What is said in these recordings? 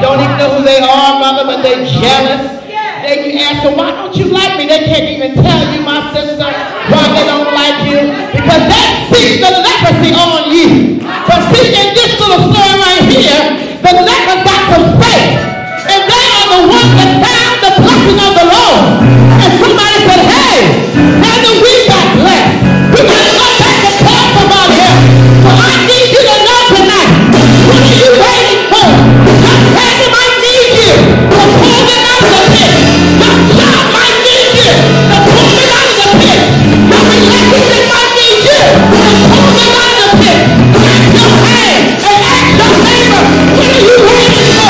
Don't even know who they are, mother, but they're jealous. Then you ask them, why don't you like me? They can't even tell you, my sister, why they don't like you. Because that sees the leprosy on you. But see, in this little story right here, the lepers got some faith. And they are the ones that found the blessing of the Lord. And somebody said, hey, hasn't we got blessed? We got to go back and tell somebody else. So I need you to know tonight, what are you waiting for? God might need you to pull them out of the pit. Your job might need you to pull them out of the pit. Your relationship might need you to pull them out of the pit. Clap your hands and ask your neighbor, what are you waiting for?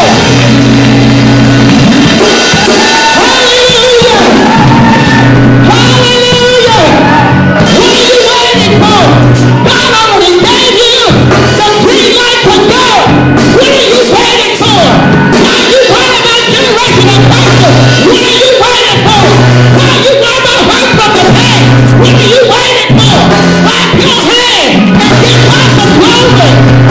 Hallelujah! Hallelujah! What are you waiting for? God already gave you the green light to go. What are you waiting for? Now you worry about generational curses. What are you waiting for? Now you worry about hurt from the past. What are you waiting for? Clap your hands and give God some glory.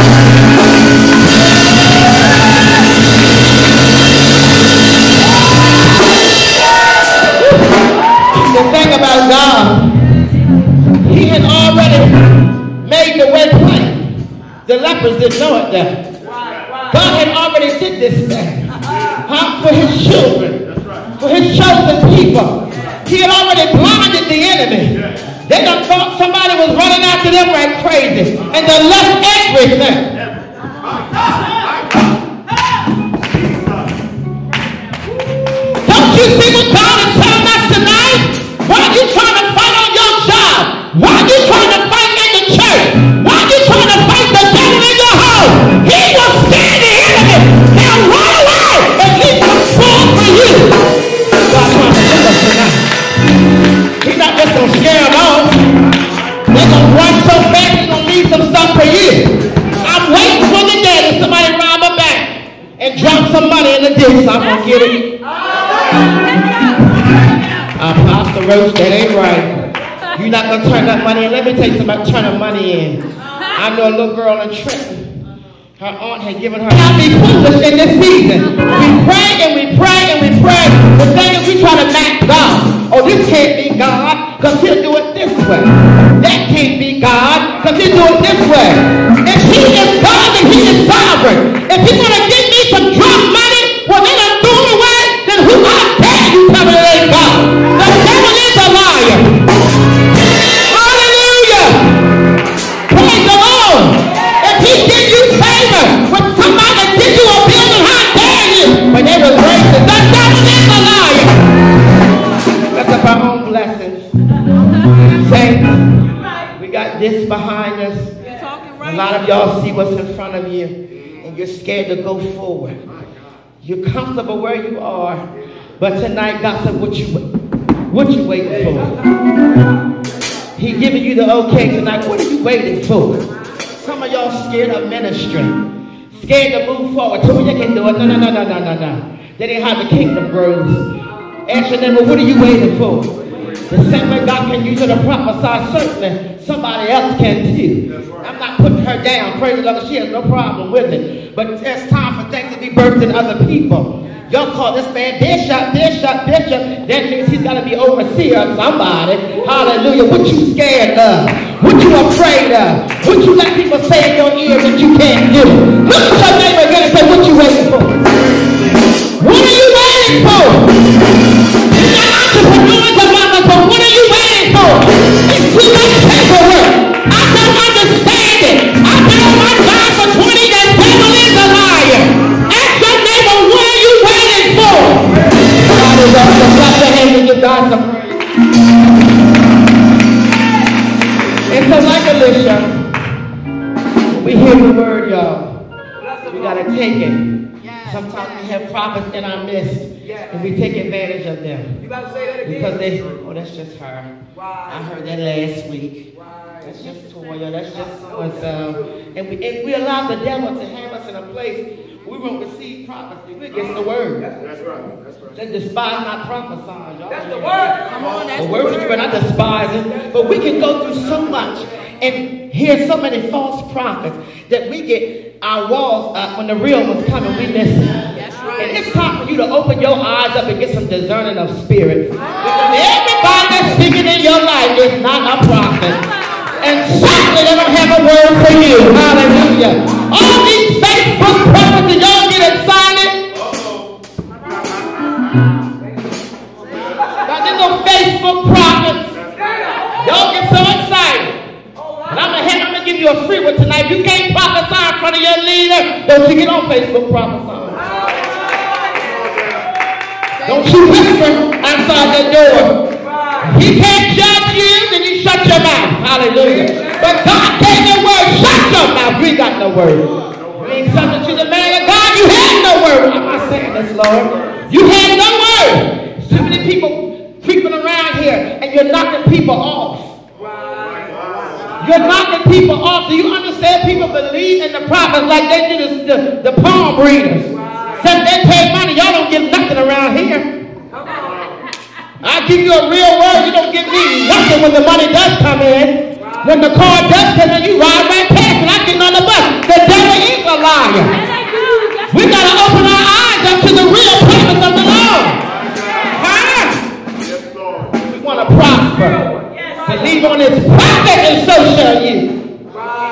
The thing about God, He had already made the way plain. The lepers didn't know it though. God had already did this thing for His children, for His chosen people. He had already blinded the enemy. They done thought somebody was running after them like crazy, and they left everything. Don't you see what God is telling us tonight? Why are you trying to fight on your job? Why are you trying to fight in the church? Why are you trying to fight the devil in your home? He will scare the enemy. He'll run away and leave some food for you. God's trying to tell us tonight. He's not just going to scare them off. They're going to run so fast, he's going to leave some stuff for you. I'm waiting for the day that somebody rob my bank and drop some money in the ditch so I'm going to get it. Pastor Roach, that ain't right. You're not going to turn that money in. Let me tell you something about turning money in. I know a little girl in Trenton. Her aunt had given her. Not be foolish in this season. We pray and we pray and we pray. The thing is we try to match God. Oh, this can't be God because He'll do it this way. That can't be God because He'll do it this way. If He is God, then He is sovereign. If He's going to give me some drug money, well, then I'm thrown away, then who I dare you tell me it ain't God? The devil is a liar. Hallelujah. Praise the Lord. If He gives you favor with somebody that gives you a building, how dare you? When they were gracious, the devil is a liar. That's up our own blessings. Saints, we got this behind us. A lot of y'all see what's in front of you, and you're scared to go forward. You're comfortable where you are, but tonight God said, what you waiting for? He giving you the okay tonight. What are you waiting for? Some of y'all scared of ministry, scared to move forward. Tell me you can do it. No. They didn't have the kingdom grows. Ask your neighbor, what are you waiting for? The same way God can use her to prophesy, certainly somebody else can too. I'm not putting her down. Praise the Lord. She has no problem with it. But it's time for things to be birthed in other people. Y'all call this man bishop. That means he's got to be overseer of somebody. Hallelujah. What you scared of? What you afraid of? What you let people say in your ear that you can't do? Look at your neighbor again and say, what you waiting for? What are you waiting for? You're not entrepreneurs or mamas, but what are you waiting for? It's too much paperwork. I don't understand it. I've been on my job for 20 years. Devil is a liar. Ask your neighbor, what are you waiting for? God is awesome. Clap your hands and give God some praise. And so like Alicia, we hear the word, y'all. We got to take it. Sometimes we have prophets in our midst, and we take advantage of them. You got to say that again. Because that's just her. Wow. I heard that last week. Wow. That's just Toya. That's just so-and-so. And we allow the devil to have us in a place we won't receive prophecy. We're against the word. That's right. That's right. They despise not prophesying. Y'all. That's the word. Come on, that's the word. You're not despising, but we can go through so much and hear so many false prophets that we get our walls up when the real one's coming. We listen. That's right. And it's time for you to open your eyes up and get some discerning of spirits. Because everybody that's speaking in your life is not a prophet. And certainly they don't have a word for you. Hallelujah. All these Facebook prophets and y'all get excited. Now there's no Facebook prophets. Y'all get so excited. And I'm gonna give you a free one tonight. If you can't prophesy in front of your leader, don't you get on Facebook prophesying. Don't you whisper outside that door. He can't judge you, then you shut your mouth. Hallelujah. But God gave you a word. Shut your mouth. You ain't got no word. You ain't subject to the man of God. You had no word. I'm not saying this, Lord. You had no word. So many people creeping around here, and you're knocking people off. You're knocking people off. Do you understand? People believe in the prophets like they do the palm readers. Except they pay money. Y'all don't give nothing around here. I give you a real word. You don't give me nothing when the money does come in. When the car does come in, you ride right past and I get on the bus. The devil is a liar. We got to open our eyes up to the real purpose of the Lord. We want to prosper. Believe on his prophet and so shall you.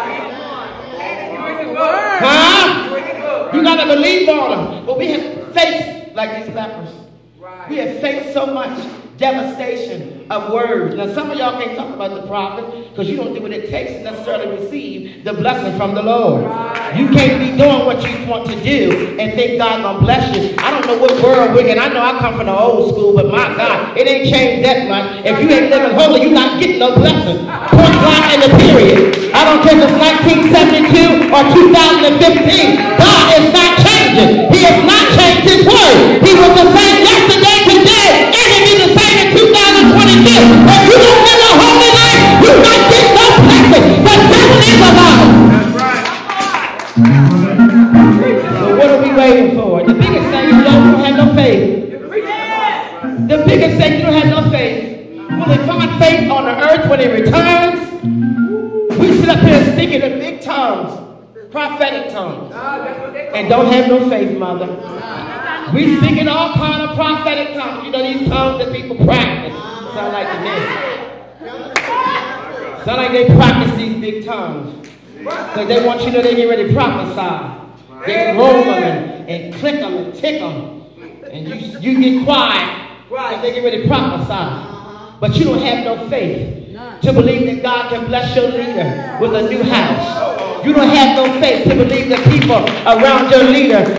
You got to believe on him. But we have faced, like these lepers, we have faced so much devastation of words. Now some of y'all can't talk about the prophet because you don't do what it takes to necessarily receive the blessing from the Lord. You can't be doing what you want to do and think God gonna bless you. I don't know what world we're in. I know I come from the old school, but my God, it ain't changed that much. If you ain't living holy, you're not getting no blessing. Point blank in the period. I don't care if it's 1972 or 2015. God is not changing. He has not changed his word. He was the same yesterday, today, and he'll be the same in 2022. If you don't live a holy life, you not get no blessing. The devil is alive. That's right. So what are we waiting for? The biggest thing is you don't have no faith. The biggest thing, you don't have no faith. Will they find faith on the earth when he returns? We sit up here speaking in big tongues, prophetic tongues, and don't have no faith, mother. We speak in all kind of prophetic tongues. You know these tongues that people practice. Sound like the men. Sound like they practice these big tongues. Because they want you to know they get ready to prophesy. They roll them and click them and tick them. And you get quiet because they get ready to prophesy. But you don't have no faith to believe that God can bless your leader with a new house. You don't have no faith to believe that people around your leader